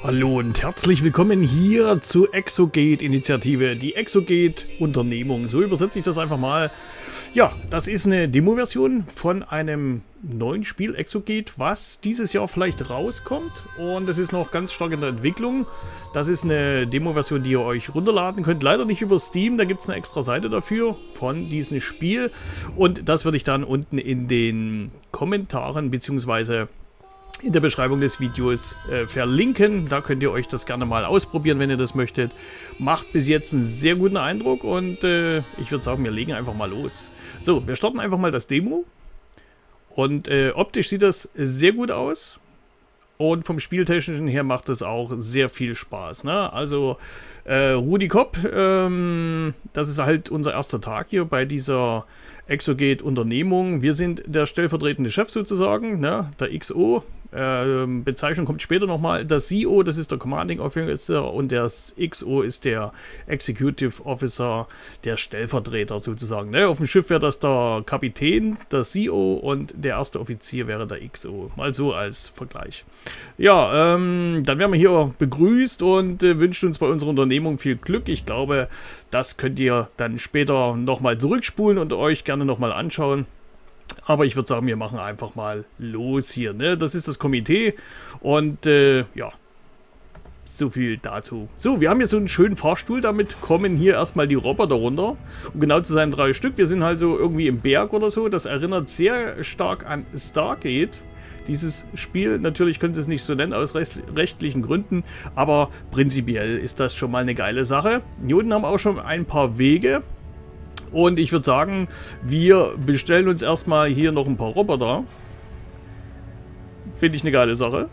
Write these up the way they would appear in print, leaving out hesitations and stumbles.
Hallo und herzlich willkommen hier zur Exogate-Initiative, die Exogate-Unternehmung. So übersetze ich das einfach mal. Ja, das ist eine Demo-Version von einem neuen Spiel Exogate, was dieses Jahr vielleicht rauskommt. Und es ist noch ganz stark in der Entwicklung. Das ist eine Demo-Version, die ihr euch runterladen könnt. Leider nicht über Steam, da gibt es eine extra Seite dafür von diesem Spiel. Und das würde ich dann unten in den Kommentaren bzw. in der Beschreibung des Videos verlinken. Da könnt ihr euch das gerne mal ausprobieren, wenn ihr das möchtet. Macht bis jetzt einen sehr guten Eindruck und ich würde sagen, wir legen einfach mal los. So, wir starten einfach mal das Demo. Und optisch sieht das sehr gut aus. Und vom Spieltechnischen her macht es auch sehr viel Spaß. Ne? Also Rudi Kopp, das ist halt unser erster Tag hier bei dieser Exogate-Unternehmung. Wir sind der stellvertretende Chef sozusagen, ne? Der XO. Bezeichnung kommt später nochmal. Das CO, das ist der Commanding Officer und das XO ist der Executive Officer, der Stellvertreter sozusagen. Ne? Auf dem Schiff wäre das der Kapitän, der CO und der erste Offizier wäre der XO. Mal so als Vergleich. Ja, dann werden wir hier begrüßt und wünschen uns bei unserer Unternehmung viel Glück. Ich glaube, das könnt ihr dann später nochmal zurückspulen und euch gerne nochmal anschauen. Aber ich würde sagen, wir machen einfach mal los hier. Ne? Das ist das Komitee und ja, so viel dazu. So, wir haben hier so einen schönen Fahrstuhl, damit kommen hier erstmal die Roboter runter. Um genau zu sein, 3 Stück. Wir sind halt so irgendwie im Berg oder so. Das erinnert sehr stark an Stargate. Dieses Spiel, natürlich können sie es nicht so nennen aus rechtlichen Gründen, aber prinzipiell ist das schon mal eine geile Sache. Hier unten haben wir auch schon ein paar Wege. Und ich würde sagen, wir bestellen uns erstmal hier noch ein paar Roboter. Finde ich eine geile Sache.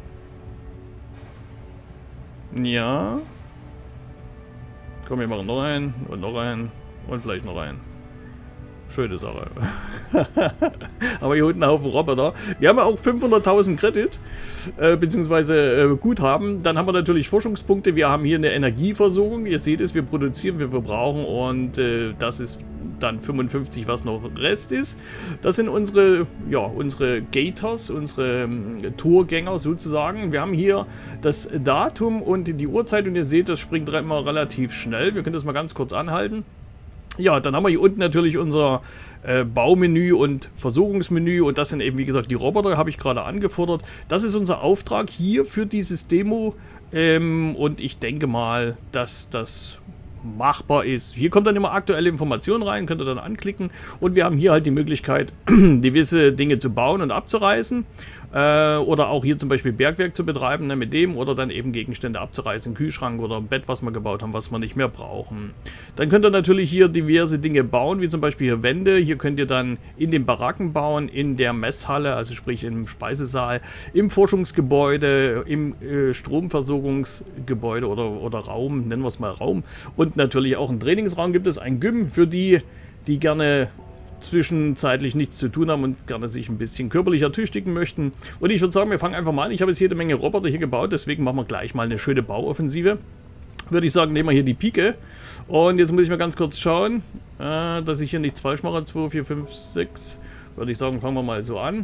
Ja. Komm, wir machen noch einen und vielleicht noch einen. Schöne Sache. Aber hier unten ein Haufen Roboter. Wir haben auch 500.000 Credit, beziehungsweise Guthaben. Dann haben wir natürlich Forschungspunkte. Wir haben hier eine Energieversorgung. Ihr seht es, wir produzieren, wir verbrauchen und das ist dann 55, was noch Rest ist. Das sind unsere, ja, unsere Gators, unsere Torgänger sozusagen. Wir haben hier das Datum und die Uhrzeit und ihr seht, das springt immer relativ schnell. Wir können das mal ganz kurz anhalten. Ja, dann haben wir hier unten natürlich unser Baumenü und Versorgungsmenü und das sind eben, wie gesagt, die Roboter, habe ich gerade angefordert. Das ist unser Auftrag hier für dieses Demo und ich denke mal, dass das machbar ist. Hier kommt dann immer aktuelle Informationen rein, könnt ihr dann anklicken und wir haben hier halt die Möglichkeit, gewisse Dinge zu bauen und abzureißen oder auch hier zum Beispiel Bergwerk zu betreiben, ne, mit dem oder dann eben Gegenstände abzureißen, einen Kühlschrank oder ein Bett, was wir gebaut haben, was wir nicht mehr brauchen. Dann könnt ihr natürlich hier diverse Dinge bauen, wie zum Beispiel hier Wände. Hier könnt ihr dann in den Baracken bauen, in der Messhalle, also sprich im Speisesaal, im Forschungsgebäude, im Stromversorgungsgebäude oder Raum, nennen wir es mal Raum. Und natürlich auch einen Trainingsraum gibt es, ein Gym für die, die gerne zwischenzeitlich nichts zu tun haben und gerne sich ein bisschen körperlich ertüchtigen möchten. Und ich würde sagen, wir fangen einfach mal an. Ich habe jetzt jede Menge Roboter hier gebaut, deswegen machen wir gleich mal eine schöne Bauoffensive. Würde ich sagen, nehmen wir hier die Pike. Und jetzt muss ich mal ganz kurz schauen, dass ich hier nichts falsch mache. 2, 4, 5, 6. Würde ich sagen, fangen wir mal so an.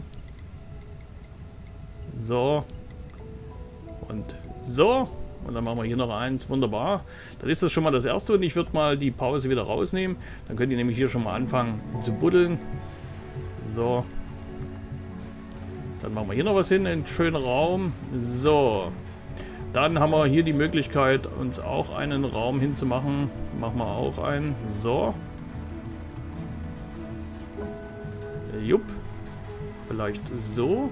So. Und so. Und dann machen wir hier noch eins. Wunderbar. Dann ist das schon mal das erste und ich würde mal die Pause wieder rausnehmen. Dann könnt ihr nämlich hier schon mal anfangen zu buddeln. So. Dann machen wir hier noch was hin, einen schönen Raum. So. Dann haben wir hier die Möglichkeit, uns auch einen Raum hinzumachen. Machen wir auch einen. So. Jupp. Vielleicht so.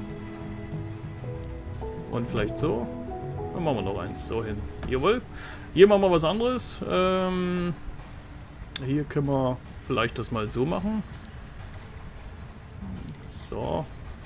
Und vielleicht so. Dann machen wir noch eins so hin. Jawohl. Hier machen wir was anderes. Hier können wir vielleicht das mal so machen. So.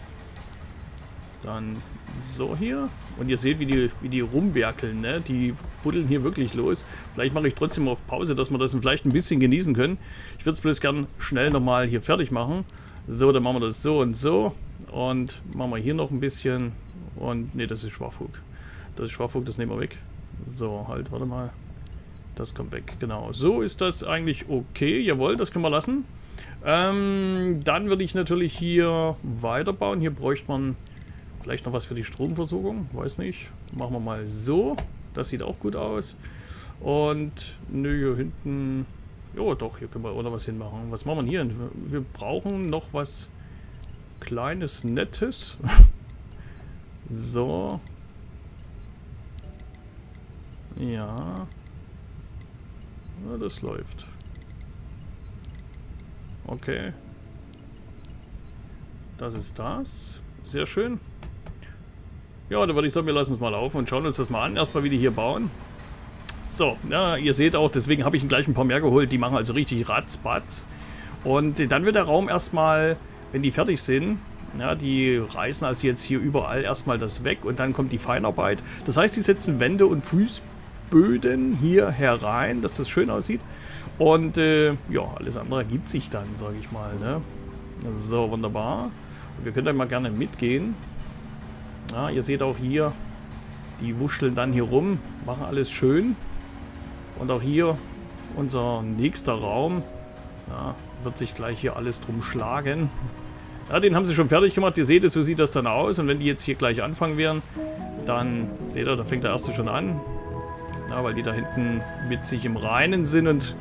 Dann so hier. Und ihr seht, wie die rumwerkeln, ne? Die buddeln hier wirklich los. Vielleicht mache ich trotzdem auf Pause, dass wir das vielleicht ein bisschen genießen können. Ich würde es bloß gern schnell nochmal hier fertig machen. So, dann machen wir das so und so. Und machen wir hier noch ein bisschen. Und ne, das ist Schwachfug. Das ist Schwachfug, das nehmen wir weg. So, halt, warte mal. Das kommt weg, genau. So ist das eigentlich okay. Jawohl, das können wir lassen. Dann würde ich natürlich hier weiterbauen. Hier bräuchte man Vielleicht noch was für die Stromversorgung, weiß nicht. Machen wir mal so. Das sieht auch gut aus. Und nö, hier hinten... Jo, doch, hier können wir auch noch was hinmachen. Was machen wir hier? Wir brauchen noch was Kleines, Nettes. So. Ja. Ja, das läuft. Okay. Das ist das. Sehr schön. Ja, dann würde ich sagen, wir lassen es mal laufen und schauen uns das mal an. Erstmal, wie die hier bauen. So, ja, ihr seht auch, deswegen habe ich gleich ein paar mehr geholt. Die machen also richtig ratzbatz. Und dann wird der Raum erstmal, wenn die fertig sind, ja, die reißen also jetzt hier überall erstmal das weg und dann kommt die Feinarbeit. Das heißt, die setzen Wände und Fußböden hier herein, dass das schön aussieht. Und ja, alles andere ergibt sich dann, sage ich mal. Ne? So, wunderbar. Und wir können dann mal gerne mitgehen. Ja, ihr seht auch hier, die wuscheln dann hier rum, machen alles schön. Und auch hier unser nächster Raum, ja, wird sich gleich hier alles drum schlagen. Ja, den haben sie schon fertig gemacht, ihr seht es, so sieht das dann aus. Und wenn die jetzt hier gleich anfangen werden, dann seht ihr, da fängt der erste schon an. Ja, weil die da hinten mit sich im Reinen sind und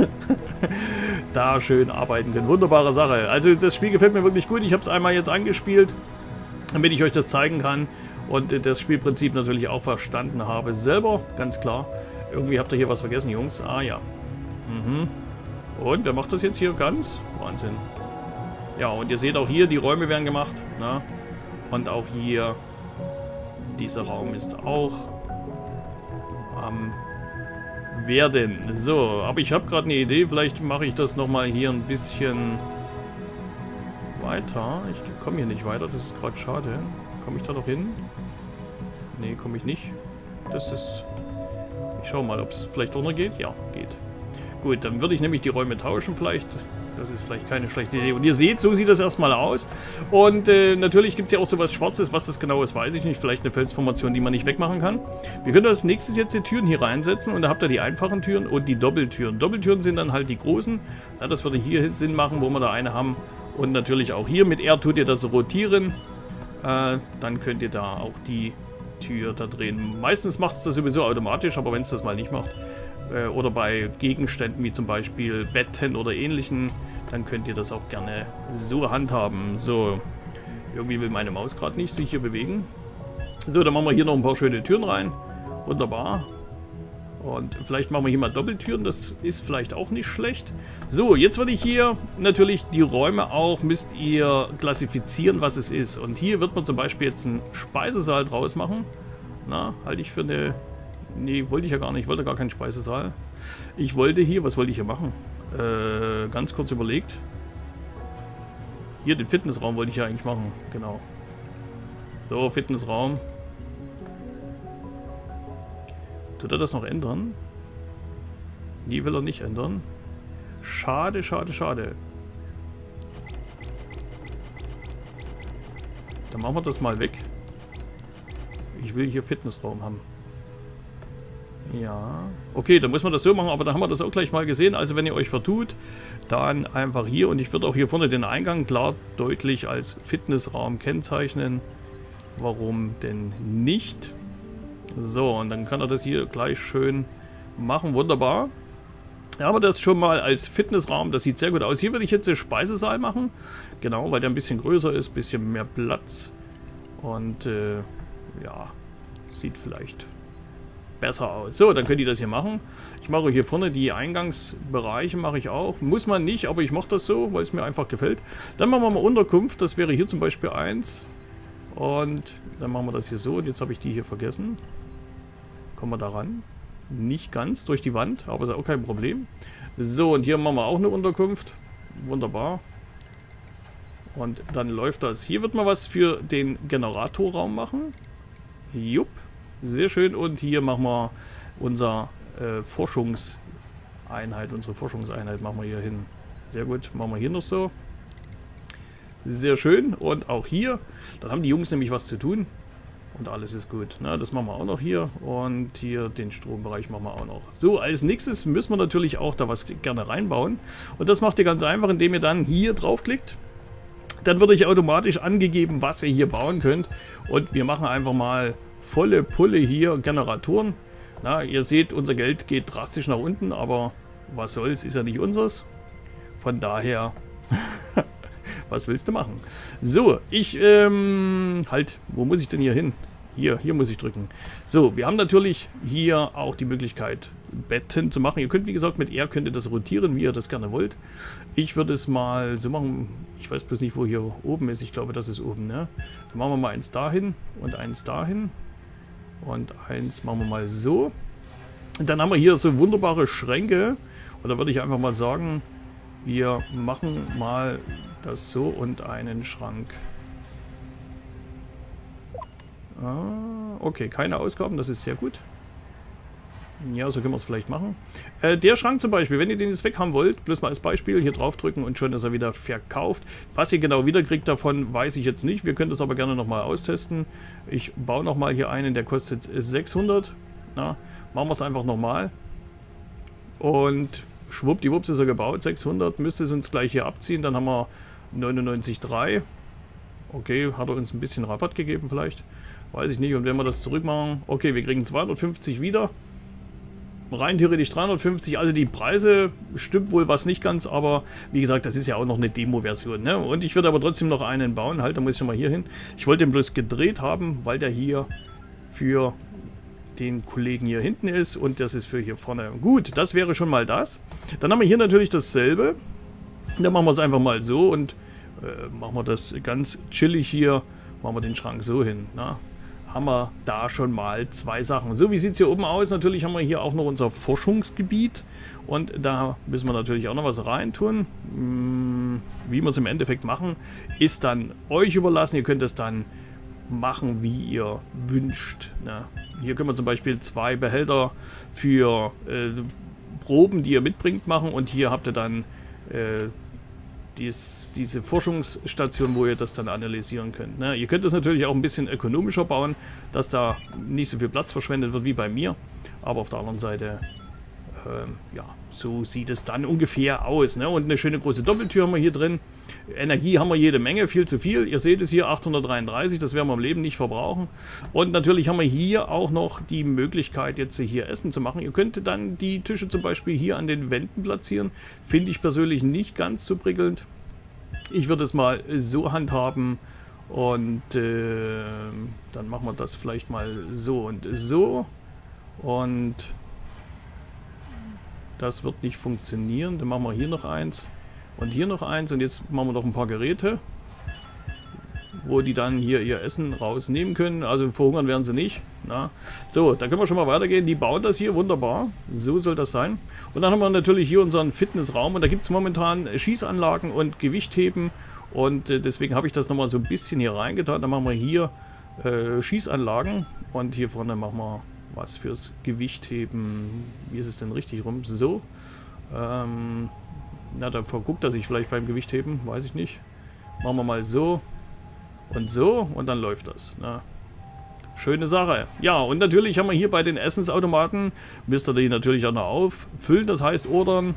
da schön arbeiten können. Wunderbare Sache. Also das Spiel gefällt mir wirklich gut. Ich habe es einmal jetzt angespielt, damit ich euch das zeigen kann. Und das Spielprinzip natürlich auch verstanden habe. Selber, ganz klar. Irgendwie habt ihr hier was vergessen, Jungs. Ah ja. Mhm. Und wer macht das jetzt hier ganz? Wahnsinn. Ja, und ihr seht auch hier, die Räume werden gemacht. Na? Und auch hier, dieser Raum ist auch am werden. So, aber ich habe gerade eine Idee. Vielleicht mache ich das nochmal hier ein bisschen weiter. Ich komme hier nicht weiter, das ist gerade schade. Komme ich da noch hin? Nee, komme ich nicht. Das ist... Ich schaue mal, ob es vielleicht runtergeht. Ja, geht. Gut, dann würde ich nämlich die Räume tauschen vielleicht. Das ist vielleicht keine schlechte Idee. Und ihr seht, so sieht das erstmal aus. Und natürlich gibt es ja auch sowas Schwarzes. Was das genau ist, weiß ich nicht. Vielleicht eine Felsformation, die man nicht wegmachen kann. Wir können als nächstes jetzt die Türen hier reinsetzen. Und da habt ihr die einfachen Türen und die Doppeltüren. Doppeltüren sind dann halt die großen. Ja, das würde hier Sinn machen, wo wir da eine haben. Und natürlich auch hier mit R tut ihr das rotieren. Dann könnt ihr da auch die Tür da drehen. Meistens macht es das sowieso automatisch, aber wenn es das mal nicht macht, oder bei Gegenständen wie zum Beispiel Betten oder ähnlichen, dann könnt ihr das auch gerne so handhaben. So, irgendwie will meine Maus gerade nicht sich hier bewegen. So, dann machen wir hier noch ein paar schöne Türen rein. Wunderbar. Und vielleicht machen wir hier mal Doppeltüren, das ist vielleicht auch nicht schlecht. So, jetzt würde ich hier natürlich die Räume auch, müsst ihr klassifizieren, was es ist. Und hier wird man zum Beispiel jetzt einen Speisesaal draus machen. Na, halte ich für eine... Nee, wollte ich ja gar nicht, ich wollte gar keinen Speisesaal. Ich wollte hier, was wollte ich hier machen? Ganz kurz überlegt. Hier, den Fitnessraum wollte ich ja eigentlich machen, genau. So, Fitnessraum. Tut er das noch ändern? Nee, will er nicht ändern. Schade, schade, schade. Dann machen wir das mal weg. Ich will hier Fitnessraum haben. Ja. Okay, dann muss man das so machen, aber dann haben wir das auch gleich mal gesehen. Also wenn ihr euch vertut, dann einfach hier. Und ich würde auch hier vorne den Eingang klar deutlich als Fitnessraum kennzeichnen. Warum denn nicht? So, und dann kann er das hier gleich schön machen. Wunderbar. Ja, aber das schon mal als Fitnessraum, das sieht sehr gut aus. Hier würde ich jetzt den Speisesaal machen. Genau, weil der ein bisschen größer ist, ein bisschen mehr Platz. Und ja, sieht vielleicht besser aus. So, dann könnt ihr das hier machen. Ich mache hier vorne die Eingangsbereiche, mache ich auch. Muss man nicht, aber ich mache das so, weil es mir einfach gefällt. Dann machen wir mal Unterkunft. Das wäre hier zum Beispiel 1. Und dann machen wir das hier so. Und jetzt habe ich die hier vergessen. Kommen wir da ran? Nicht ganz durch die Wand, aber ist auch kein Problem. So, und hier machen wir auch eine Unterkunft. Wunderbar. Und dann läuft das. Hier wird man was für den Generatorraum machen. Jupp. Sehr schön. Und hier machen wir unser Forschungseinheit. Unsere Forschungseinheit machen wir hier hin. Sehr gut. Machen wir hier noch so. Sehr schön. Und auch hier. Dann haben die Jungs nämlich was zu tun. Und alles ist gut. Na, das machen wir auch noch hier. Und hier den Strombereich machen wir auch noch. So, als nächstes müssen wir natürlich auch da was gerne reinbauen. Und das macht ihr ganz einfach, indem ihr dann hier draufklickt. dann wird euch automatisch angegeben, was ihr hier bauen könnt. Und wir machen einfach mal volle Pulle hier Generatoren. Na, ihr seht, unser Geld geht drastisch nach unten, aber was soll's, ist ja nicht unseres. Von daher, was willst du machen? So, halt, wo muss ich denn hier hin? Hier muss ich drücken. So, wir haben natürlich hier auch die Möglichkeit, Betten zu machen. Ihr könnt, wie gesagt, mit R könnt ihr das rotieren, wie ihr das gerne wollt. Ich würde es mal so machen, ich weiß bloß nicht, wo hier oben ist. Ich glaube, das ist oben, ne? Dann machen wir mal eins dahin und eins dahin. Und eins machen wir mal so. Und dann haben wir hier so wunderbare Schränke. Und da würde ich einfach mal sagen, wir machen mal das so und einen Schrank. Okay, keine Ausgaben, das ist sehr gut. Ja, so können wir es vielleicht machen. Der Schrank zum Beispiel, wenn ihr den jetzt weg haben wollt, bloß mal als Beispiel, hier draufdrücken und schon ist er wieder verkauft. Was ihr genau wiederkriegt davon, weiß ich jetzt nicht. Wir können das aber gerne nochmal austesten. Ich baue nochmal hier einen, der kostet 600. Na, machen wir es einfach nochmal. Und schwuppdiwupps ist er gebaut, 600. Müsste es uns gleich hier abziehen, dann haben wir 99,3. Okay, hat er uns ein bisschen Rabatt gegeben vielleicht. Weiß ich nicht. Und wenn wir das zurückmachen, okay, wir kriegen 250 wieder. Rein theoretisch 350. Also die Preise stimmt wohl was nicht ganz, aber wie gesagt, das ist ja auch noch eine Demo-Version. Ne? Und ich würde aber trotzdem noch einen bauen. Halt, da muss ich schon mal hier hin. Ich wollte den bloß gedreht haben, weil der hier für den Kollegen hier hinten ist und das ist für hier vorne. Gut, das wäre schon mal das. Dann haben wir hier natürlich dasselbe. Dann machen wir es einfach mal so und machen wir das ganz chillig hier. Machen wir den Schrank so hin. Na? Haben wir da schon mal zwei Sachen. So, wie sieht es hier oben aus? Natürlich haben wir hier auch noch unser Forschungsgebiet. Und da müssen wir natürlich auch noch was reintun. Wie wir es im Endeffekt machen, ist dann euch überlassen. Ihr könnt es dann machen, wie ihr wünscht. Ne? Hier können wir zum Beispiel 2 Behälter für Proben, die ihr mitbringt, machen. Und hier habt ihr dann diese Forschungsstation, wo ihr das dann analysieren könnt. Ne? Ihr könnt es natürlich auch ein bisschen ökonomischer bauen, dass da nicht so viel Platz verschwendet wird wie bei mir. Aber auf der anderen Seite, ja, so sieht es dann ungefähr aus. Ne? Und eine schöne große Doppeltür haben wir hier drin. Energie haben wir jede Menge, viel zu viel. Ihr seht es hier, 833, das werden wir im Leben nicht verbrauchen. Und natürlich haben wir hier auch noch die Möglichkeit, jetzt hier Essen zu machen. Ihr könnt dann die Tische zum Beispiel hier an den Wänden platzieren. Finde ich persönlich nicht ganz so prickelnd. Ich würde es mal so handhaben. Und dann machen wir das vielleicht mal so und so. Und das wird nicht funktionieren. Dann machen wir hier noch eins. Und hier noch eins und jetzt machen wir noch ein paar Geräte, wo die dann hier ihr Essen rausnehmen können. Also verhungern werden sie nicht. Na. So, da können wir schon mal weitergehen. Die bauen das hier wunderbar. So soll das sein. Und dann haben wir natürlich hier unseren Fitnessraum. Und da gibt es momentan Schießanlagen und Gewichtheben. Und deswegen habe ich das nochmal so ein bisschen hier reingetan. Dann machen wir hier Schießanlagen. Und hier vorne machen wir was fürs Gewichtheben. Wie ist es denn richtig rum? So. Na, dann verguckt er sich vielleicht beim Gewichtheben, weiß ich nicht. Machen wir mal so und dann läuft das. Na. Schöne Sache. Ja, und natürlich haben wir hier bei den Essensautomaten, müsst ihr die natürlich auch noch auffüllen, das heißt ordern.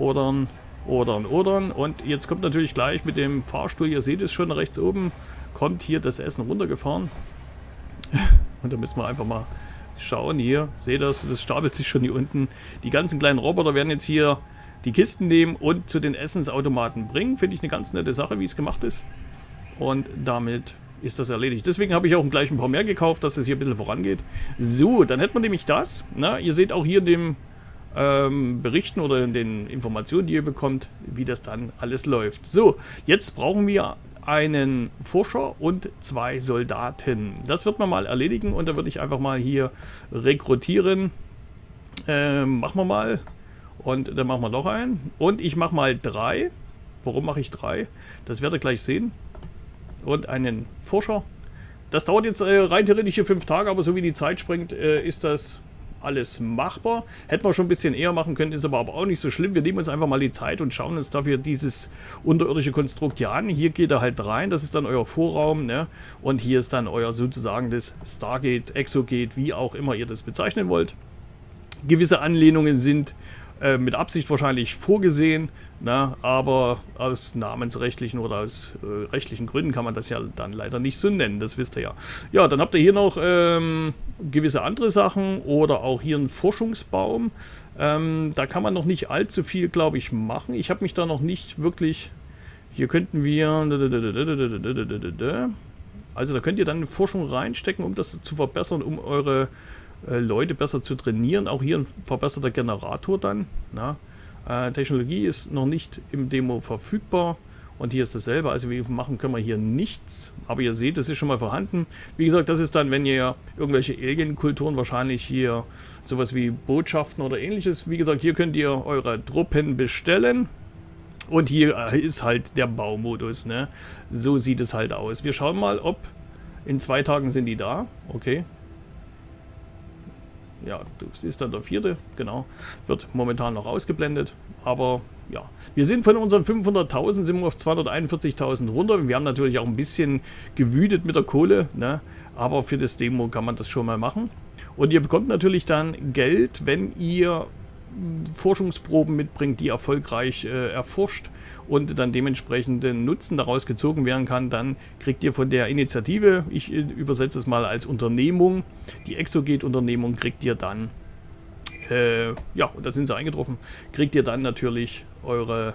Und jetzt kommt natürlich gleich mit dem Fahrstuhl, ihr seht es schon rechts oben, kommt hier das Essen runtergefahren. Und da müssen wir einfach mal schauen hier, seht das stapelt sich schon hier unten. Die ganzen kleinen Roboter werden jetzt hier die Kisten nehmen und zu den Essensautomaten bringen. Finde ich eine ganz nette Sache, wie es gemacht ist. Und damit ist das erledigt. Deswegen habe ich auch gleich ein paar mehr gekauft, dass es hier ein bisschen vorangeht. So, dann hätten wir nämlich das. Na, ihr seht auch hier in dem Berichten oder in den Informationen, die ihr bekommt, wie das dann alles läuft. So, jetzt brauchen wir einen Forscher und 2 Soldaten. Das wird man mal erledigen und da würde ich einfach mal hier rekrutieren. Machen wir mal. Und dann machen wir noch einen. Und ich mache mal 3. Warum mache ich 3? Das werdet ihr gleich sehen. Und einen Forscher. Das dauert jetzt rein theoretisch hier 5 Tage, aber so wie die Zeit springt, ist das alles machbar. Hätten wir schon ein bisschen eher machen können, ist aber auch nicht so schlimm. Wir nehmen uns einfach mal die Zeit und schauen uns dafür dieses unterirdische Konstrukt hier an. Hier geht er halt rein, das ist dann euer Vorraum, ne? Und hier ist dann euer sozusagen das Stargate, Exogate, wie auch immer ihr das bezeichnen wollt. Gewisse Anlehnungen sind mit Absicht wahrscheinlich vorgesehen, na, aber aus namensrechtlichen oder aus rechtlichen Gründen kann man das ja dann leider nicht so nennen, das wisst ihr ja. Ja, dann habt ihr hier noch gewisse andere Sachen oder auch hier einen Forschungsbaum. Da kann man noch nicht allzu viel, glaube ich, machen. Ich habe mich da noch nicht wirklich... Hier könnten wir... Also da könnt ihr dann Forschung reinstecken, um das zu verbessern, um eure Leute besser zu trainieren. Auch hier ein verbesserter Generator dann. Na? Technologie ist noch nicht im Demo verfügbar. Und hier ist dasselbe. Also wir machen können wir hier nichts. Aber ihr seht, es ist schon mal vorhanden. Wie gesagt, das ist dann, wenn ihr irgendwelche Alien-Kulturen, wahrscheinlich hier sowas wie Botschaften oder ähnliches. Wie gesagt, hier könnt ihr eure Truppen bestellen. Und hier ist halt der Baumodus, ne? So sieht es halt aus. Wir schauen mal, ob in 2 Tagen sind die da. Okay. Ja, das ist dann der 4. Genau. Wird momentan noch ausgeblendet. Aber ja, wir sind von unseren 500.000 sind wir auf 241.000 runter. Wir haben natürlich auch ein bisschen gewütet mit der Kohle, ne? Aber für das Demo kann man das schon mal machen. Und ihr bekommt natürlich dann Geld, wenn ihr Forschungsproben mitbringt, die erfolgreich erforscht und dann dementsprechend Nutzen daraus gezogen werden kann, dann kriegt ihr von der Initiative, ich übersetze es mal als Unternehmung, die Exogate-Unternehmung, kriegt ihr dann, ja, und da sind sie eingetroffen, kriegt ihr dann natürlich eure,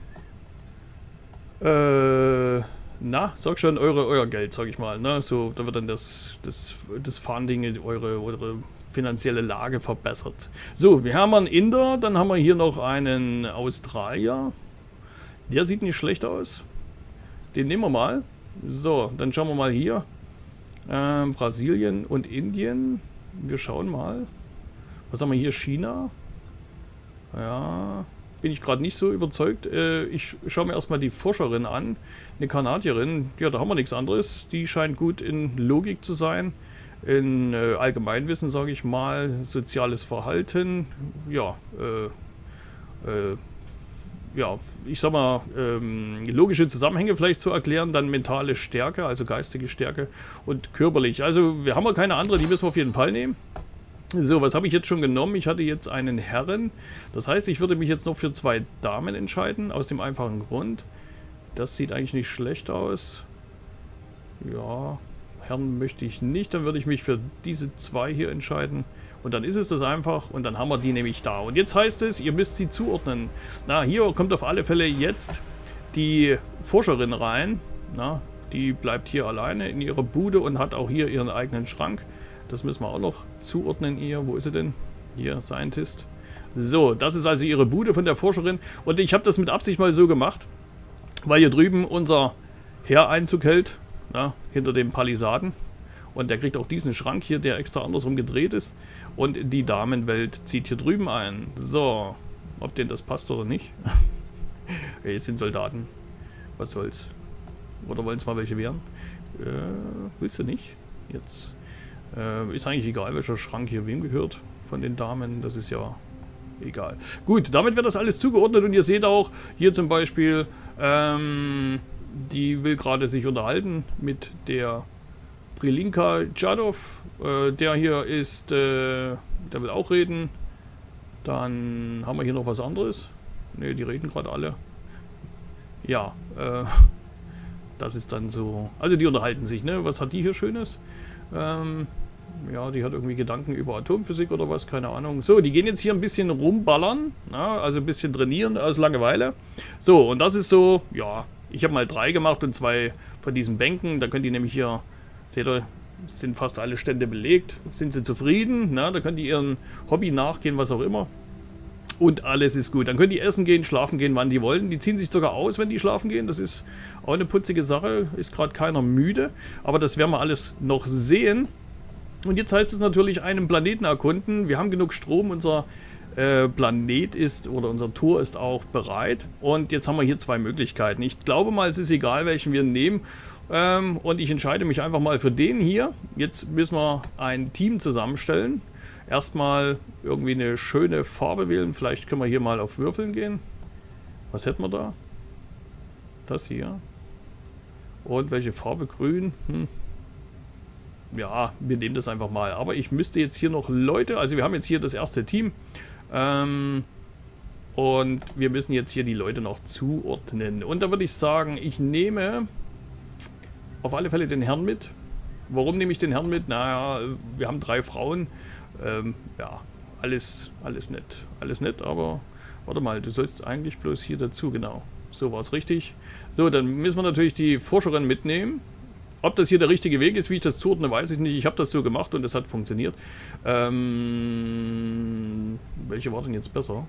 sag schon, euer Geld, sag ich mal, ne? So, da wird dann das Funding, eure finanzielle Lage verbessert. So, wir haben einen Inder, dann haben wir hier noch einen Australier. Der sieht nicht schlecht aus. Den nehmen wir mal. So, dann schauen wir mal hier. Brasilien und Indien. Wir schauen mal. Was haben wir hier? China. Ja, bin ich gerade nicht so überzeugt. Ich schaue mir erstmal die Forscherin an. Eine Kanadierin. Ja, da haben wir nichts anderes. Die scheint gut in Logik zu sein. In Allgemeinwissen, sage ich mal, soziales Verhalten, ja, ja, ich sag mal, logische Zusammenhänge vielleicht zu erklären, dann mentale Stärke, also geistige Stärke und körperlich. Also wir haben ja keine andere, die müssen wir auf jeden Fall nehmen. So, was habe ich jetzt schon genommen? Ich hatte jetzt einen Herren, das heißt, ich würde mich jetzt noch für 2 Damen entscheiden, aus dem einfachen Grund. Das sieht eigentlich nicht schlecht aus. Ja... Herren möchte ich nicht, dann würde ich mich für diese 2 hier entscheiden. Und dann ist es das einfach und dann haben wir die nämlich da. Und jetzt heißt es, ihr müsst sie zuordnen. Na, hier kommt auf alle Fälle jetzt die Forscherin rein. Na, die bleibt hier alleine in ihrer Bude und hat auch hier ihren eigenen Schrank. Das müssen wir auch noch zuordnen ihr. Wo ist sie denn? Hier, Scientist. So, das ist also ihre Bude von der Forscherin. Und ich habe das mit Absicht mal so gemacht, weil hier drüben unser Herr Einzug hält. Na, hinter den Palisaden. Und der kriegt auch diesen Schrank hier, der extra andersrum gedreht ist. Und die Damenwelt zieht hier drüben ein. So, ob denen das passt oder nicht. Jetzt sind Soldaten. Was soll's? Oder wollen es mal welche werden? Willst du nicht? Jetzt. Ist eigentlich egal, welcher Schrank hier wem gehört von den Damen. Das ist ja egal. Gut, damit wird das alles zugeordnet. Und ihr seht auch hier zum Beispiel... die will gerade sich unterhalten mit der Prilinka Jadov. Der hier ist, der will auch reden. Dann haben wir hier noch was anderes. Ne, die reden gerade alle. Ja, das ist dann so. Also die unterhalten sich, ne? Was hat die hier Schönes? Ja, die hat irgendwie Gedanken über Atomphysik oder was, keine Ahnung. So, die gehen jetzt hier ein bisschen rumballern, na, also ein bisschen trainieren aus Langeweile. So, und das ist so, ja, ich habe mal 3 gemacht und 2 von diesen Bänken. Da könnt ihr nämlich hier, seht ihr, sind fast alle Stände belegt. Sind sie zufrieden, na, da könnt ihr ihren Hobby nachgehen, was auch immer. Und alles ist gut. Dann können die essen gehen, schlafen gehen, wann die wollen. Die ziehen sich sogar aus, wenn die schlafen gehen. Das ist auch eine putzige Sache. Ist gerade keiner müde. Aber das werden wir alles noch sehen. Und jetzt heißt es natürlich, einen Planeten erkunden. Wir haben genug Strom. Unser Planet ist, oder unser Tor ist auch bereit. Und jetzt haben wir hier 2 Möglichkeiten. Ich glaube mal, es ist egal, welchen wir nehmen. Und ich entscheide mich einfach mal für den hier. Jetzt müssen wir ein Team zusammenstellen. Erstmal irgendwie eine schöne Farbe wählen. Vielleicht können wir hier mal auf Würfeln gehen. Was hätten wir da? Das hier. Und welche Farbe? Grün. Ja, wir nehmen das einfach mal. Aber ich müsste jetzt hier noch Leute... Also wir haben jetzt hier das erste Team. Und wir müssen jetzt hier die Leute noch zuordnen. Und da würde ich sagen, ich nehme auf alle Fälle den Herrn mit. Warum nehme ich den Herrn mit? Naja, wir haben 3 Frauen. Ja, alles nett. Alles nett, aber warte mal, du sollst eigentlich bloß hier dazu, genau. So war es richtig. So, dann müssen wir natürlich die Forscherin mitnehmen. Ob das hier der richtige Weg ist, wie ich das zuordne, weiß ich nicht. Ich habe das so gemacht und es hat funktioniert. Welche war denn jetzt besser?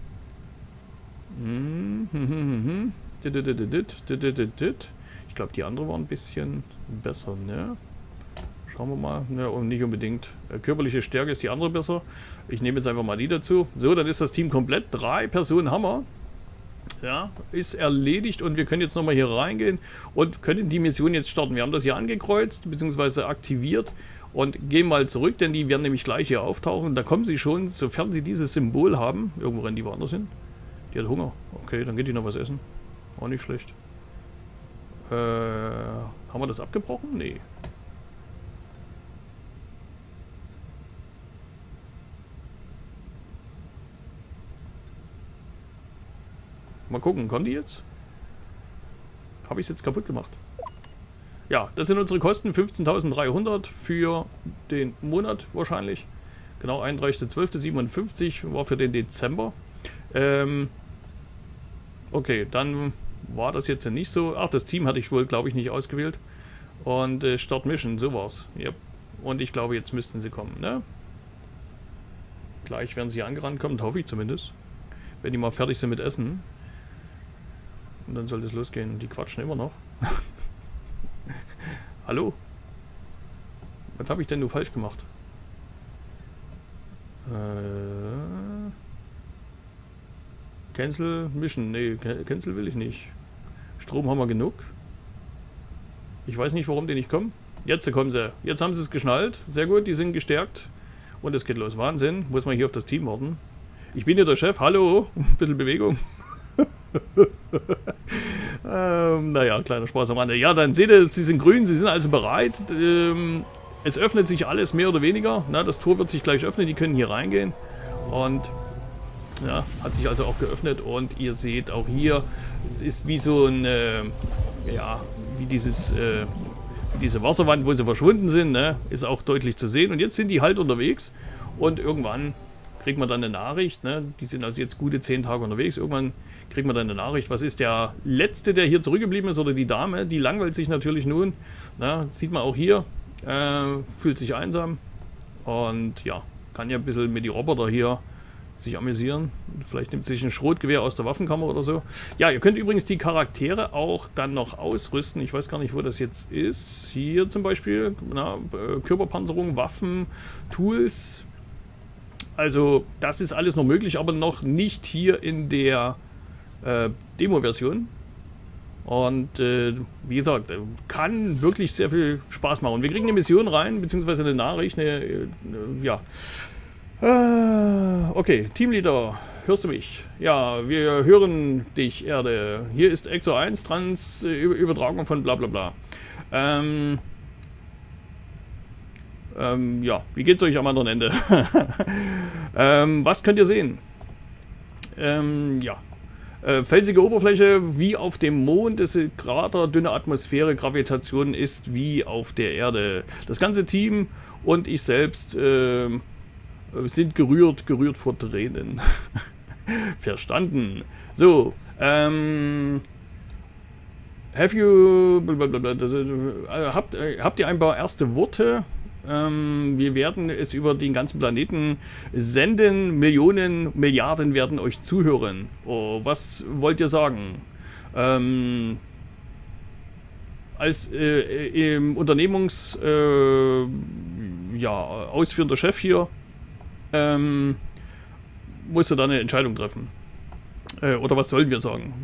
Ich glaube, die andere war ein bisschen besser, ne? Schauen wir mal. Ne, nicht unbedingt. Körperliche Stärke ist die andere besser. Ich nehme jetzt einfach mal die dazu. So, dann ist das Team komplett. 3 Personen haben wir. Ja, ist erledigt und wir können jetzt nochmal hier reingehen und können die Mission jetzt starten. Wir haben das hier angekreuzt bzw. aktiviert und gehen mal zurück, denn die werden nämlich gleich hier auftauchen. Da kommen sie schon, sofern sie dieses Symbol haben. Irgendwo rennen die woanders hin. Die hat Hunger. Okay, dann geht die noch was essen. Auch nicht schlecht. Haben wir das abgebrochen? Nee. Mal gucken, kommen die jetzt? Habe ich es jetzt kaputt gemacht? Ja, das sind unsere Kosten, 15.300 für den Monat wahrscheinlich. Genau, 31.12.57 war für den Dezember. Okay, dann war das jetzt nicht so. Ach, das Team hatte ich wohl, glaube ich, nicht ausgewählt. Und Start Mission, so war's. Yep. Und ich glaube, jetzt müssten sie kommen, ne? Gleich werden sie hier angerannt kommen, hoffe ich zumindest. Wenn die mal fertig sind mit Essen. Und dann sollte es losgehen. Die quatschen immer noch. Hallo? Was habe ich denn nur falsch gemacht? Cancel Mission. Nee, Cancel will ich nicht. Strom haben wir genug. Ich weiß nicht, warum die nicht kommen. Jetzt kommen sie. Jetzt haben sie es geschnallt. Sehr gut, die sind gestärkt. Und es geht los. Wahnsinn. Muss man hier auf das Team warten. Ich bin hier der Chef. Hallo. Ein bisschen Bewegung. Naja, kleiner Spaß am Rande. Ja, dann seht ihr, sie sind grün, sie sind also bereit. Es öffnet sich alles mehr oder weniger. Na, das Tor wird sich gleich öffnen, die können hier reingehen. Und ja, hat sich also auch geöffnet. Und ihr seht auch hier, es ist wie so ein, ja, wie diese Wasserwand, wo sie verschwunden sind, ne? Ist auch deutlich zu sehen. Und jetzt sind die halt unterwegs und irgendwann kriegt man dann eine Nachricht, ne? Die sind also jetzt gute 10 Tage unterwegs. Irgendwann kriegt man dann eine Nachricht, was ist der Letzte, der hier zurückgeblieben ist, oder die Dame, die langweilt sich natürlich nun. Ne? Sieht man auch hier, fühlt sich einsam und ja, kann ja ein bisschen mit die Roboter hier sich amüsieren. Vielleicht nimmt sich ein Schrotgewehr aus der Waffenkammer oder so. Ja, ihr könnt übrigens die Charaktere auch dann noch ausrüsten. Ich weiß gar nicht, wo das jetzt ist. Hier zum Beispiel, na, Körperpanzerung, Waffen, Tools. Also das ist alles noch möglich, aber noch nicht hier in der Demo-Version. Und wie gesagt, kann wirklich sehr viel Spaß machen. Wir kriegen eine Mission rein, beziehungsweise eine Nachricht, ja. Okay, Teamleader, hörst du mich? Ja, wir hören dich, Erde. Hier ist Exo 1, Übertragung von bla bla bla. Ja, wie geht's euch am anderen Ende? Was könnt ihr sehen? Ja. Felsige Oberfläche wie auf dem Mond, es ist Krater, dünne Atmosphäre, Gravitation ist wie auf der Erde. Das ganze Team und ich selbst sind gerührt vor Tränen. Verstanden. So, habt ihr ein paar erste Worte? Wir werden es über den ganzen Planeten senden. Millionen, Milliarden werden euch zuhören. Oh, was wollt ihr sagen? Als im ja, ausführender Chef hier musst du da eine Entscheidung treffen. Oder was sollen wir sagen?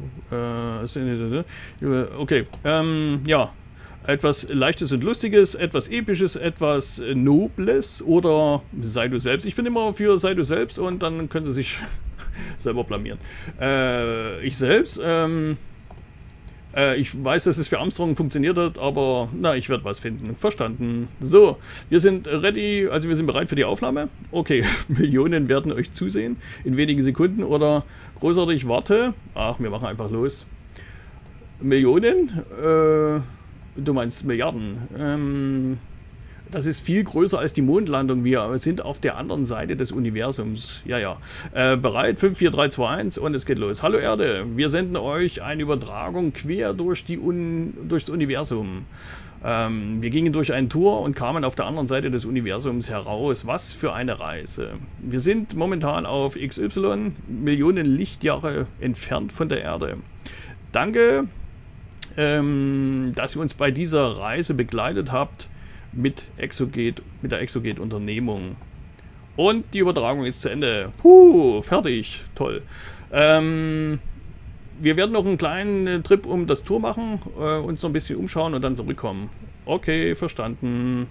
Okay, ja. Etwas Leichtes und Lustiges, etwas Episches, etwas Nobles oder sei du selbst. Ich bin immer für sei du selbst und dann können sie sich selber blamieren. Ich selbst, Ich weiß, dass es für Armstrong funktioniert hat, aber na, ich werde was finden. Verstanden. So, wir sind ready, also wir sind bereit für die Aufnahme. Okay, Millionen werden euch zusehen in wenigen Sekunden oder großartig, warte. Ach, wir machen einfach los. Millionen? Du meinst Milliarden. Das ist viel größer als die Mondlandung. Wir sind auf der anderen Seite des Universums. Ja, ja. Bereit? 5, 4, 3, 2, 1 und es geht los. Hallo Erde, wir senden euch eine Übertragung quer durch durchs Universum. Wir gingen durch ein Tor und kamen auf der anderen Seite des Universums heraus. Was für eine Reise. Wir sind momentan auf XY, Millionen Lichtjahre entfernt von der Erde. Danke, dass ihr uns bei dieser Reise begleitet habt. Mit der Exogate-Unternehmung. Und die Übertragung ist zu Ende. Puh, fertig. Toll. Wir werden noch einen kleinen Trip um das Tor machen, uns noch ein bisschen umschauen und dann zurückkommen. Okay, verstanden.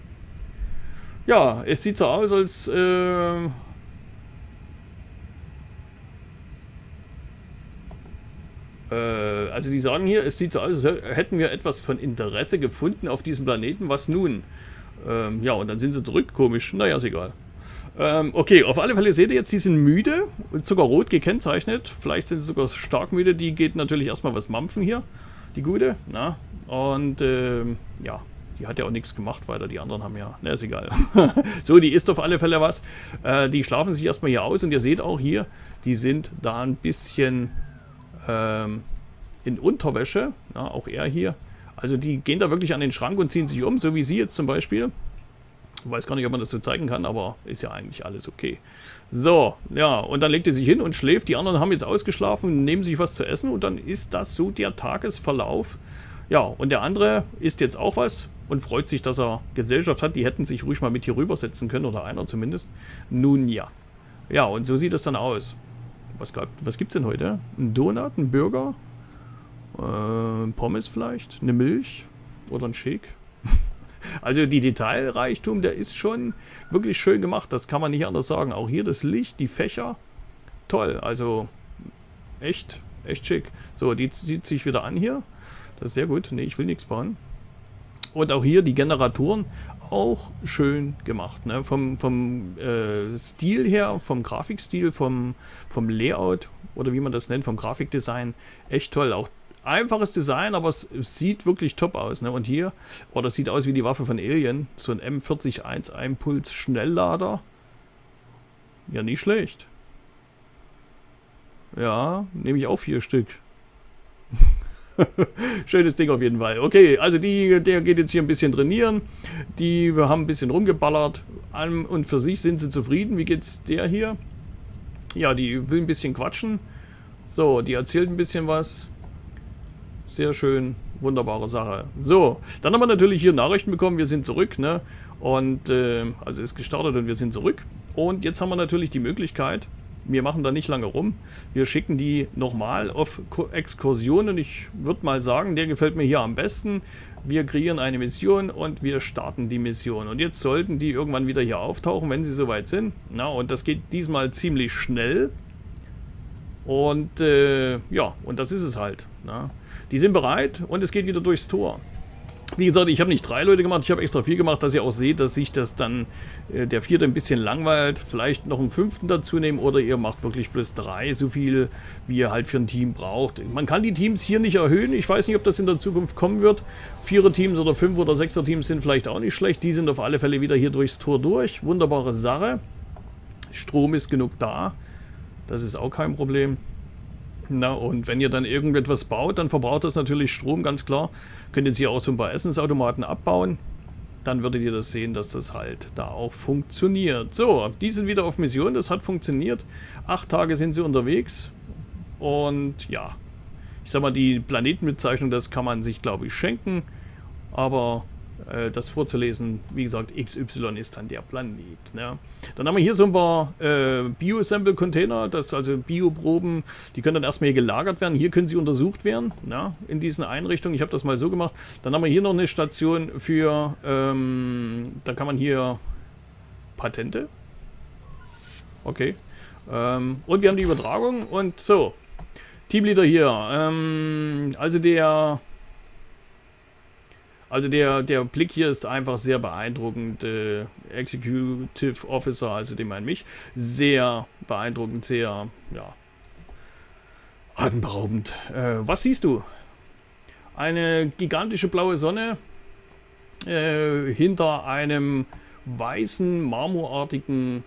Ja, es sieht so aus, als also die sagen hier, es sieht so aus, als hätten wir etwas von Interesse gefunden auf diesem Planeten. Was nun? Ja, und dann sind sie zurück. Komisch. Naja, ist egal. Okay, auf alle Fälle seht ihr jetzt, die sind müde. Sogar rot gekennzeichnet. Vielleicht sind sie sogar stark müde. Die geht natürlich erstmal was mampfen hier. Die gute. Na? Und ja, die hat ja auch nichts gemacht weiter. Die anderen haben ja... Na, ist egal. So, die isst auf alle Fälle was. Die schlafen sich erstmal hier aus. Und ihr seht auch hier, die sind da ein bisschen... in Unterwäsche, ja, auch er hier. Also die gehen da wirklich an den Schrank und ziehen sich um, so wie sie jetzt zum Beispiel. Ich weiß gar nicht, ob man das so zeigen kann, aber ist ja eigentlich alles okay. So, ja, und dann legt er sich hin und schläft. Die anderen haben jetzt ausgeschlafen, nehmen sich was zu essen und dann ist das so der Tagesverlauf. Ja, und der andere isst jetzt auch was und freut sich, dass er Gesellschaft hat. Die hätten sich ruhig mal mit hier rübersetzen können, oder einer zumindest. Nun ja. Ja, und so sieht es dann aus. Was gibt's denn heute? Ein Donut, ein Burger, Pommes vielleicht, eine Milch oder ein Shake. Also die Detailreichtum, der ist schon wirklich schön gemacht, das kann man nicht anders sagen. Auch hier das Licht, die Fächer, toll, also echt schick. So, die zieht sich wieder an hier, das ist sehr gut. Ne, ich will nichts bauen. Und auch hier die Generatoren, auch schön gemacht. Ne? Vom Stil her, vom Grafikstil, vom Layout oder wie man das nennt, vom Grafikdesign, echt toll. Auch einfaches Design, aber es sieht wirklich top aus. Ne? Und hier, oh, das sieht aus wie die Waffe von Alien, so ein M40-1 Impuls Schnelllader. Ja, nicht schlecht. Ja, nehme ich auch 4 Stück. Schönes Ding auf jeden Fall. Okay, also der geht jetzt hier ein bisschen trainieren. Die haben ein bisschen rumgeballert. An und für sich sind sie zufrieden. Wie geht's der hier? Ja, die will ein bisschen quatschen. So, die erzählt ein bisschen was. Sehr schön. Wunderbare Sache. So, dann haben wir natürlich hier Nachrichten bekommen. Wir sind zurück, ne? Und, also ist gestartet und wir sind zurück. Und jetzt haben wir natürlich die Möglichkeit, wir machen da nicht lange rum. Wir schicken die nochmal auf Exkursion und ich würde mal sagen, der gefällt mir hier am besten. Wir kreieren eine Mission und wir starten die Mission. Und jetzt sollten die irgendwann wieder hier auftauchen, wenn sie soweit sind. Na, und das geht diesmal ziemlich schnell. Und ja, und das ist es halt. Na. Die sind bereit und es geht wieder durchs Tor. Wie gesagt, ich habe nicht 3 Leute gemacht, ich habe extra 4 gemacht, dass ihr auch seht, dass sich das dann der 4. ein bisschen langweilt. Vielleicht noch einen 5. dazu nehmen oder ihr macht wirklich bloß 3, so viel wie ihr halt für ein Team braucht. Man kann die Teams hier nicht erhöhen, ich weiß nicht, ob das in der Zukunft kommen wird. 4er Teams oder 5 oder 6er Teams sind vielleicht auch nicht schlecht, die sind auf alle Fälle wieder hier durchs Tor durch. Wunderbare Sache. Strom ist genug da, das ist auch kein Problem. Na, und wenn ihr dann irgendetwas baut, dann verbraucht das natürlich Strom, ganz klar. Könnt ihr hier auch so ein paar Essensautomaten abbauen. Dann würdet ihr das sehen, dass das halt da auch funktioniert. So, die sind wieder auf Mission, das hat funktioniert. 8 Tage sind sie unterwegs. Und ja, ich sag mal, die Planetenbezeichnung, das kann man sich, glaube ich, schenken. Aber das vorzulesen, wie gesagt, XY ist dann der Planet. Ne? Dann haben wir hier so ein paar Bio-Sample-Container, das also Bioproben, die können dann erstmal hier gelagert werden. Hier können sie untersucht werden, ne? In diesen Einrichtungen. Ich habe das mal so gemacht. Dann haben wir hier noch eine Station für, da kann man hier Patente. Okay. Und wir haben die Übertragung und so. Teamleader hier. Der Blick hier ist einfach sehr beeindruckend. Executive Officer, also den meine ich, sehr beeindruckend, sehr, ja, atemberaubend. Was siehst du? Eine gigantische blaue Sonne hinter einem weißen marmorartigen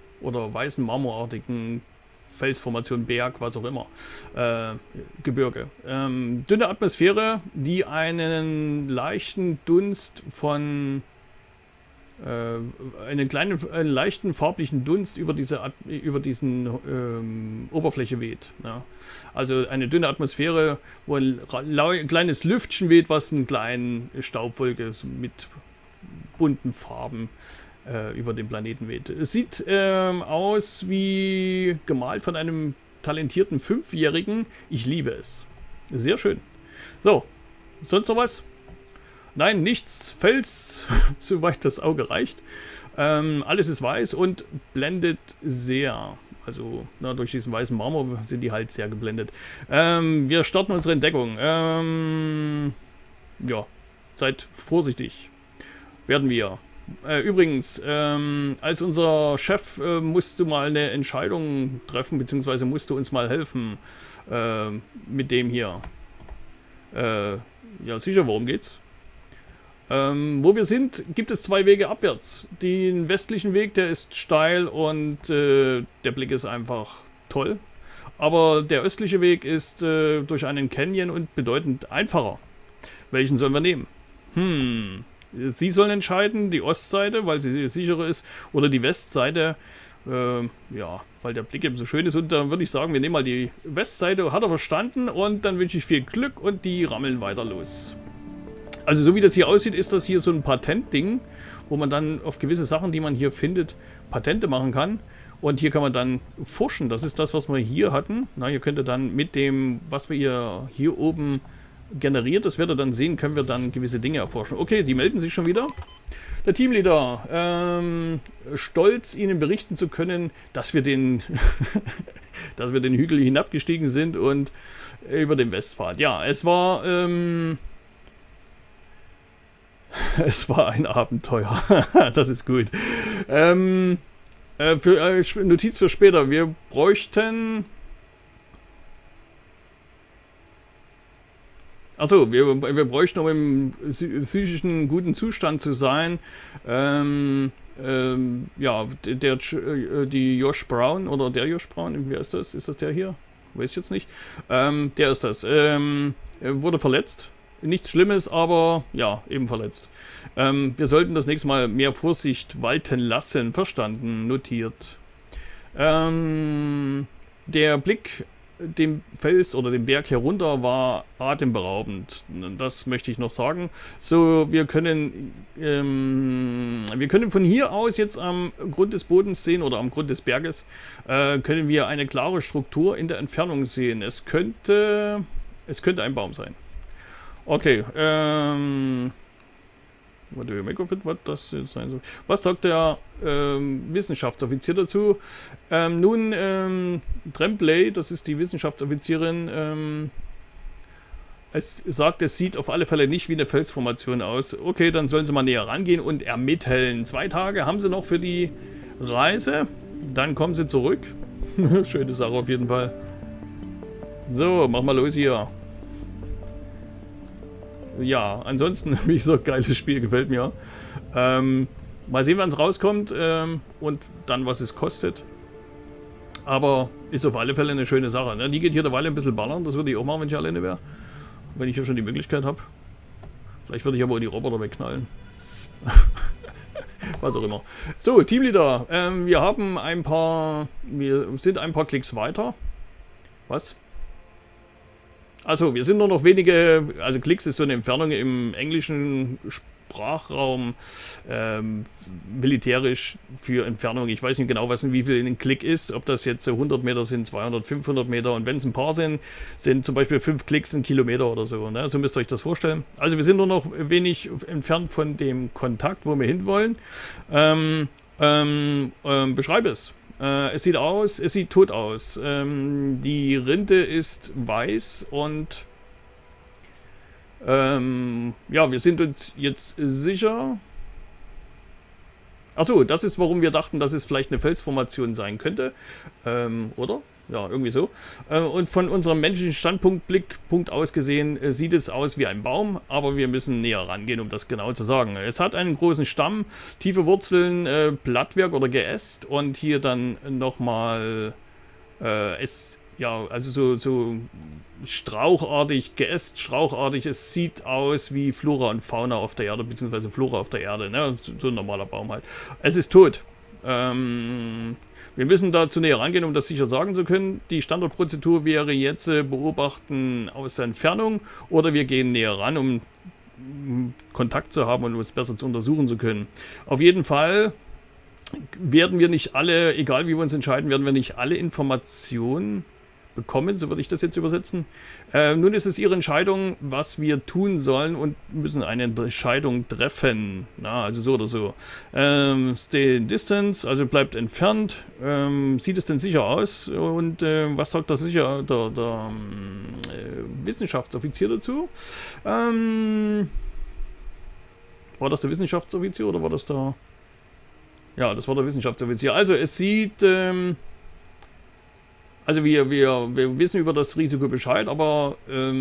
Felsformation, Berg, was auch immer, Gebirge. Dünne Atmosphäre, die einen leichten Dunst von einen leichten farblichen Dunst über diesen Oberfläche weht. Ja. Also eine dünne Atmosphäre, wo ein kleines Lüftchen weht, was einen kleinen Staubwolke mit bunten Farben über den Planeten weht. Es sieht aus wie gemalt von einem talentierten 5-Jährigen. Ich liebe es. Sehr schön. So, sonst noch was? Nein, nichts. Fels, soweit das Auge reicht. Alles ist weiß und blendet sehr. Also durch diesen weißen Marmor sind die halt sehr geblendet. Wir starten unsere Entdeckung. Ja, seid vorsichtig. Werden wir. Übrigens, als unser Chef musst du mal eine Entscheidung treffen, beziehungsweise musst du uns mal helfen mit dem hier. Ja, sicher, worum geht's? Wo wir sind, gibt es 2 Wege abwärts. Den westlichen Weg, der ist steil und der Blick ist einfach toll. Aber der östliche Weg ist durch einen Canyon und bedeutend einfacher. Welchen sollen wir nehmen? Sie sollen entscheiden, die Ostseite, weil sie sicherer ist, oder die Westseite, ja, weil der Blick eben so schön ist. Und dann würde ich sagen, wir nehmen mal die Westseite, hat er verstanden, und dann wünsche ich viel Glück und die rammeln weiter los. Also so wie das hier aussieht, ist das hier so ein Patentding, wo man dann auf gewisse Sachen, die man hier findet, Patente machen kann. Und hier kann man dann forschen. Das ist das, was wir hier hatten. Na, ihr könnt dann mit dem, was wir hier oben generiert, das werdet ihr dann sehen, können wir dann gewisse Dinge erforschen. Okay, die melden sich schon wieder. Der Teamleader, stolz Ihnen berichten zu können, dass wir den, dass wir den Hügel hinabgestiegen sind und über den Westpfad. Ja, es war ein Abenteuer. Das ist gut. Notiz für später. Wir bräuchten... Achso, wir bräuchten, um im psychischen guten Zustand zu sein, ja, die Josh Brown, oder der Josh Brown, wer ist das? Ist das der hier? Weiß ich jetzt nicht. Der ist das. Wurde verletzt. Nichts Schlimmes, aber ja, eben verletzt. Wir sollten das nächste Mal mehr Vorsicht walten lassen. Verstanden, notiert. Der Blick dem Fels oder dem Berg herunter war atemberaubend. Das möchte ich noch sagen. So, wir können von hier aus jetzt am Grund des Bodens sehen oder am Grund des Berges, können wir eine klare Struktur in der Entfernung sehen. Es könnte ein Baum sein. Okay, was sagt der Wissenschaftsoffizier dazu? Tremblay, das ist die Wissenschaftsoffizierin, es sagt, es sieht auf alle Fälle nicht wie eine Felsformation aus. Okay, dann sollen sie mal näher rangehen und ermitteln. 2 Tage haben sie noch für die Reise. Dann kommen sie zurück. Schöne Sache auf jeden Fall. So, mach mal los hier. Ja, ansonsten, wie gesagt, geiles Spiel, gefällt mir. Mal sehen, wann es rauskommt und dann, was es kostet. Aber ist auf alle Fälle eine schöne Sache. Ne? Die geht hier derweil ein bisschen ballern, das würde ich auch machen, wenn ich alleine wäre. Wenn ich hier schon die Möglichkeit habe. Vielleicht würde ich aber auch die Roboter wegknallen. Was auch immer. So, Teamleader, wir sind ein paar Klicks weiter. Was? Also, wir sind nur noch wenige, also Klicks ist so eine Entfernung im englischen Sprachraum, militärisch für Entfernung. Ich weiß nicht genau, wie viel ein Klick ist, ob das jetzt 100 Meter sind, 200, 500 Meter, und wenn es ein paar sind zum Beispiel 5 Klicks ein Kilometer oder so. Ne? So müsst ihr euch das vorstellen. Also wir sind nur noch wenig entfernt von dem Kontakt, wo wir hinwollen. Beschreibe es. Es sieht tot aus. Die Rinde ist weiß und ja, wir sind uns jetzt sicher. Achso, das ist, warum wir dachten, dass es vielleicht eine Felsformation sein könnte. Oder? Ja, irgendwie so. Und von unserem menschlichen Blickpunkt aus gesehen, sieht es aus wie ein Baum, aber wir müssen näher rangehen, um das genau zu sagen. Es hat einen großen Stamm, tiefe Wurzeln, Blattwerk oder Geäst und hier dann nochmal ja, also so strauchartig, Geäst, strauchartig. Es sieht aus wie Flora und Fauna auf der Erde, beziehungsweise Flora auf der Erde, ne? So ein normaler Baum halt. Es ist tot. Wir müssen dazu näher rangehen, um das sicher sagen zu können. Die Standardprozedur wäre jetzt beobachten aus der Entfernung oder wir gehen näher ran, um Kontakt zu haben und uns besser zu untersuchen zu können. Auf jeden Fall werden wir nicht alle, egal wie wir uns entscheiden, werden wir nicht alle Informationen bekommen, so würde ich das jetzt übersetzen. Nun ist es Ihre Entscheidung, was wir tun sollen und müssen eine Entscheidung treffen. Na, also so oder so. Stay distance, also bleibt entfernt. Sieht es denn sicher aus? Und was sagt der Wissenschaftsoffizier dazu? War das der Wissenschaftsoffizier oder war das der... Ja, das war der Wissenschaftsoffizier. Also es sieht... Also wir wissen über das Risiko Bescheid, aber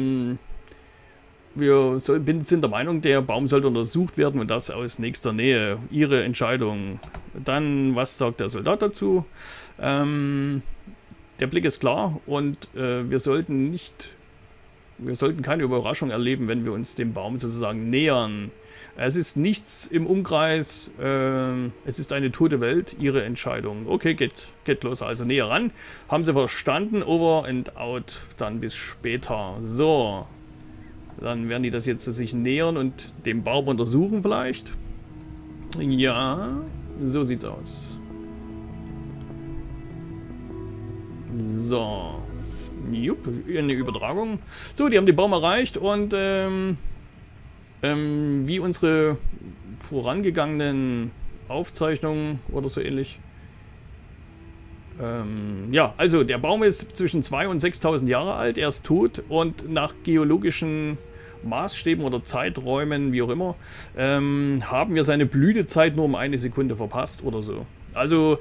wir sind der Meinung, der Baum sollte untersucht werden und das aus nächster Nähe. Ihre Entscheidung. Dann, was sagt der Soldat dazu? Der Blick ist klar und wir sollten keine Überraschung erleben, wenn wir uns dem Baum sozusagen nähern. Es ist nichts im Umkreis, es ist eine tote Welt, Ihre Entscheidung. Okay, geht los, also näher ran. Haben Sie verstanden? Over and out, dann bis später. So, dann werden die das jetzt sich nähern und den Baum untersuchen vielleicht. Ja, so sieht's aus. So, jupp, eine Übertragung. So, die haben den Baum erreicht und wie unsere vorangegangenen Aufzeichnungen oder so ähnlich. Ja, also der Baum ist zwischen 2.000 und 6.000 Jahre alt, er ist tot und nach geologischen Maßstäben oder Zeiträumen, wie auch immer, haben wir seine Blütezeit nur um 1 Sekunde verpasst oder so. Also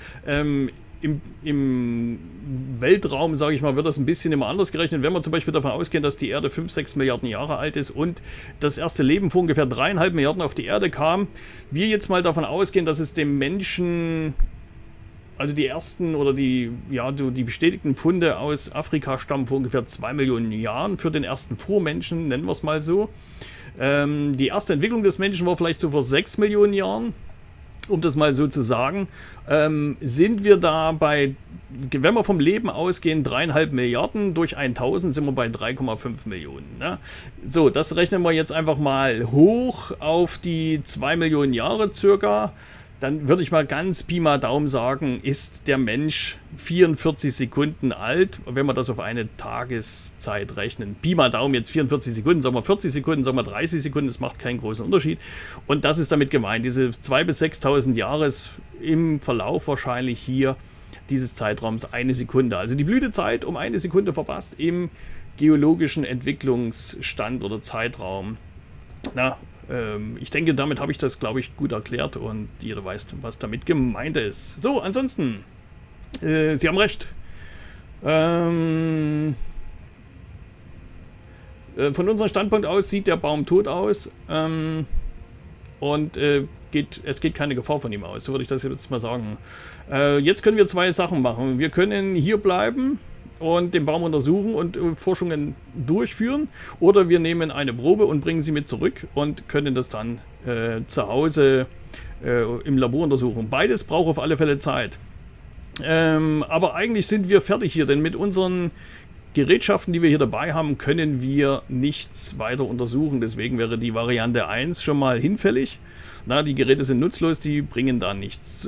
im Weltraum, sage ich mal, wird das ein bisschen immer anders gerechnet. Wenn wir zum Beispiel davon ausgehen, dass die Erde 5-6 Milliarden Jahre alt ist und das erste Leben vor ungefähr 3,5 Milliarden auf die Erde kam, wir jetzt mal davon ausgehen, dass es dem Menschen, also die ersten oder die bestätigten Funde aus Afrika stammen vor ungefähr 2 Millionen Jahren für den ersten Vormenschen, nennen wir es mal so. Die erste Entwicklung des Menschen war vielleicht so vor 6 Millionen Jahren. Um das mal so zu sagen, sind wir da bei, wenn wir vom Leben ausgehen, 3,5 Milliarden durch 1000 sind wir bei 3,5 Millionen. Ne? So, das rechnen wir jetzt einfach mal hoch auf die 2 Millionen Jahre circa. Dann würde ich mal ganz Pi mal Daumen sagen, ist der Mensch 44 Sekunden alt, wenn wir das auf eine Tageszeit rechnen. Pi mal Daumen jetzt 44 Sekunden, sagen wir 40 Sekunden, sagen wir 30 Sekunden, das macht keinen großen Unterschied. Und das ist damit gemeint, diese 2.000 bis 6.000 Jahre im Verlauf wahrscheinlich hier dieses Zeitraums 1 Sekunde. Also die Blütezeit um 1 Sekunde verpasst im geologischen Entwicklungsstand oder Zeitraum. Na, ich denke, damit habe ich das, glaube ich, gut erklärt und jeder weiß, was damit gemeint ist. So, ansonsten, Sie haben recht. Von unserem Standpunkt aus sieht der Baum tot aus und es geht keine Gefahr von ihm aus. So würde ich das jetzt mal sagen. Jetzt können wir 2 Sachen machen. Wir können hier bleiben und den Baum untersuchen und Forschungen durchführen. Oder wir nehmen eine Probe und bringen sie mit zurück und können das dann zu Hause im Labor untersuchen. Beides braucht auf alle Fälle Zeit. Aber eigentlich sind wir fertig hier, denn mit unseren Gerätschaften, die wir hier dabei haben, können wir nichts weiter untersuchen. Deswegen wäre die Variante 1 schon mal hinfällig. Na, die Geräte sind nutzlos, die bringen da nichts.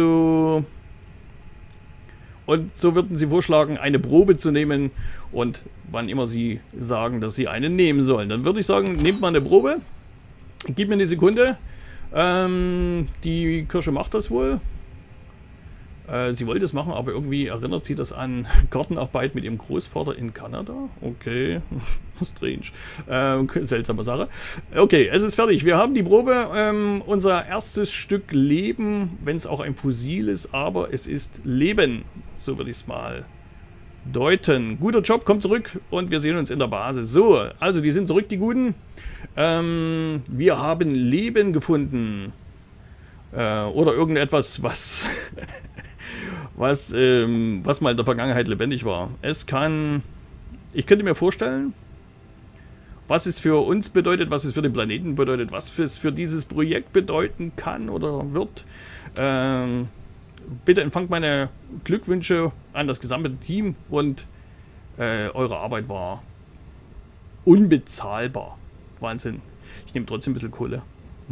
Und so würden Sie vorschlagen, eine Probe zu nehmen und wann immer Sie sagen, dass Sie eine nehmen sollen. Dann würde ich sagen, nehmt mal eine Probe, gib mir eine Sekunde. Die Kirsche macht das wohl. Sie wollte es machen, aber irgendwie erinnert sie das an Gartenarbeit mit ihrem Großvater in Kanada. Okay, strange. Seltsame Sache. Okay, es ist fertig. Wir haben die Probe. Unser erstes Stück Leben, wenn es auch ein Fossil ist, aber es ist Leben. So würde ich es mal deuten. Guter Job, kommt zurück und wir sehen uns in der Basis. So, also die sind zurück, die Guten. Wir haben Leben gefunden. Oder irgendetwas, was... was mal in der Vergangenheit lebendig war. Es kann... Ich könnte mir vorstellen, was es für uns bedeutet, was es für den Planeten bedeutet, was es für dieses Projekt bedeuten kann oder wird. Bitte empfangt meine Glückwünsche an das gesamte Team und eure Arbeit war unbezahlbar. Wahnsinn. Ich nehme trotzdem ein bisschen Kohle.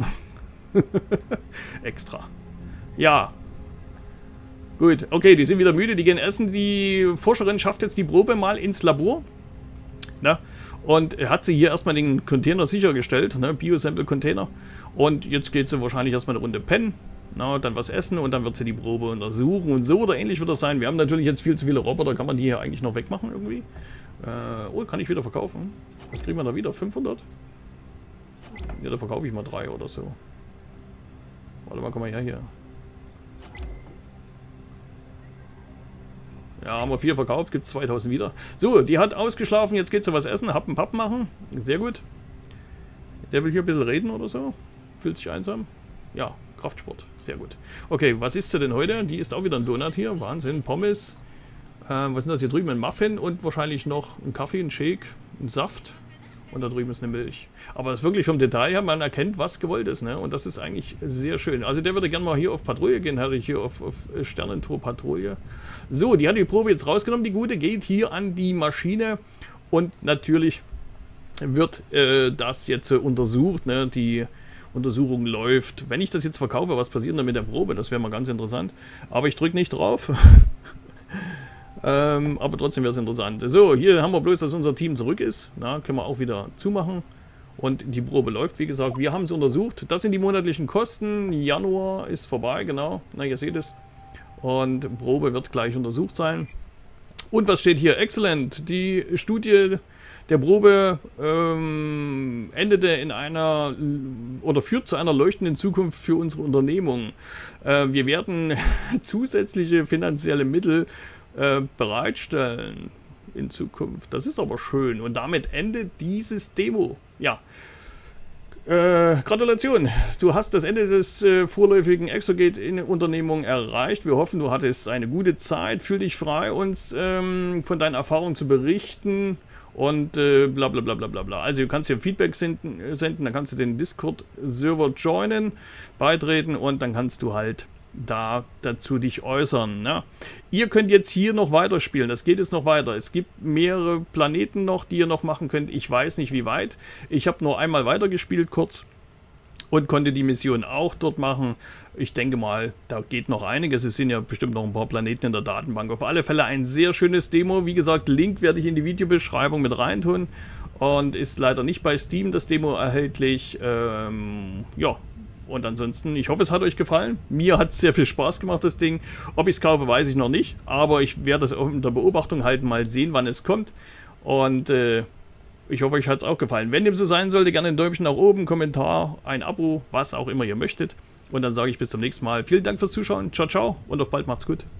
Extra. Ja. Gut, okay, die sind wieder müde, die gehen essen. Die Forscherin schafft jetzt die Probe mal ins Labor. Na, und hat sie hier erstmal den Container sichergestellt, ne, Biosample-Container. Und jetzt geht sie wahrscheinlich erstmal eine Runde pennen, na, dann was essen und dann wird sie die Probe untersuchen. Und so oder ähnlich wird das sein. Wir haben natürlich jetzt viel zu viele Roboter, kann man die hier eigentlich noch wegmachen irgendwie? Oh, kann ich wieder verkaufen? Was kriegen wir da wieder? 500? Ja, da verkaufe ich mal 3 oder so. Warte mal, komm mal her hier. Ja, haben wir 4 verkauft, gibt es 2000 wieder. So, die hat ausgeschlafen, jetzt geht sie was essen, Happen Papp machen. Sehr gut. Der will hier ein bisschen reden oder so. Fühlt sich einsam. Ja, Kraftsport, sehr gut. Okay, was isst sie denn heute? Die isst auch wieder ein Donut hier. Wahnsinn, Pommes. Was sind das hier drüben? Ein Muffin und wahrscheinlich noch ein Kaffee, ein Shake, ein Saft. Und da drüben ist eine Milch. Aber es ist wirklich vom Detail her, man erkennt, was gewollt ist, ne? Und das ist eigentlich sehr schön. Also der würde gerne mal hier auf Patrouille gehen, hatte ich hier auf Sternentor-Patrouille. So, die hat die Probe jetzt rausgenommen, die Gute, geht hier an die Maschine. Und natürlich wird das jetzt untersucht, ne? Die Untersuchung läuft. Wenn ich das jetzt verkaufe, was passiert dann mit der Probe? Das wäre mal ganz interessant. Aber ich drücke nicht drauf. Aber trotzdem wäre es interessant. So, hier haben wir bloß, dass unser Team zurück ist. Na, können wir auch wieder zumachen. Und die Probe läuft, wie gesagt. Wir haben es untersucht. Das sind die monatlichen Kosten. Januar ist vorbei, genau. Na, ihr seht es. Und Probe wird gleich untersucht sein. Und was steht hier? Excellent. Die Studie der Probe endete in einer oder führt zu einer leuchtenden Zukunft für unsere Unternehmung. Wir werden zusätzliche finanzielle Mittel bereitstellen in Zukunft. Das ist aber schön. Und damit endet dieses Demo. Ja. Gratulation. Du hast das Ende des vorläufigen Exogate-Unternehmung erreicht. Wir hoffen, du hattest eine gute Zeit. Fühl dich frei, uns von deinen Erfahrungen zu berichten. Und bla bla bla bla bla bla. Also du kannst hier Feedback senden, dann kannst du den Discord-Server joinen, beitreten und dann kannst du halt dazu dich äußern. Ne? Ihr könnt jetzt hier noch weiterspielen, das geht jetzt noch weiter. Es gibt mehrere Planeten noch, die ihr noch machen könnt. Ich weiß nicht wie weit. Ich habe nur einmal weitergespielt kurz und konnte die Mission auch dort machen. Ich denke mal, da geht noch einiges. Es sind ja bestimmt noch ein paar Planeten in der Datenbank. Auf alle Fälle ein sehr schönes Demo. Wie gesagt, Link werde ich in die Videobeschreibung mit reintun. Und ist leider nicht bei Steam das Demo erhältlich. Ja. Und ansonsten, ich hoffe, es hat euch gefallen. Mir hat es sehr viel Spaß gemacht, das Ding. Ob ich es kaufe, weiß ich noch nicht. Aber ich werde es unter Beobachtung halten, mal sehen, wann es kommt. Und ich hoffe, euch hat es auch gefallen. Wenn dem so sein sollte, gerne ein Däumchen nach oben, Kommentar, ein Abo, was auch immer ihr möchtet. Und dann sage ich bis zum nächsten Mal. Vielen Dank fürs Zuschauen. Ciao, ciao und auf bald, macht's gut.